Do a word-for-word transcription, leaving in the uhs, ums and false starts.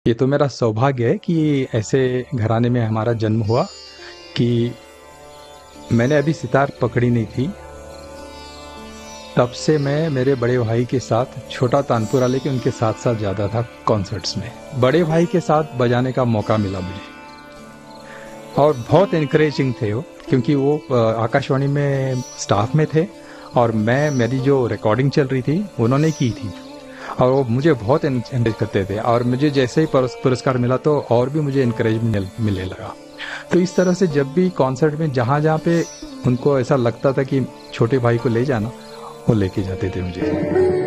ये तो मेरा सौभाग्य है कि ऐसे घराने में हमारा जन्म हुआ कि मैंने अभी सितार पकड़ी नहीं थी, तब से मैं मेरे बड़े भाई के साथ छोटा तानपुरा लेके उनके साथ साथ जाता था कॉन्सर्ट्स में। बड़े भाई के साथ बजाने का मौका मिला मुझे और बहुत इनकरेजिंग थे वो, क्योंकि वो आकाशवाणी में स्टाफ में थे और मैं मेरी जो रिकॉर्डिंग चल रही थी उन्होंने की थी और वो मुझे बहुत एनकरेज करते थे और मुझे जैसे ही पुरस्कार मिला तो और भी मुझे इनकरेज मिलने लगा। तो इस तरह से जब भी कॉन्सर्ट में जहाँ जहाँ पे उनको ऐसा लगता था कि छोटे भाई को ले जाना, वो लेके जाते थे मुझे।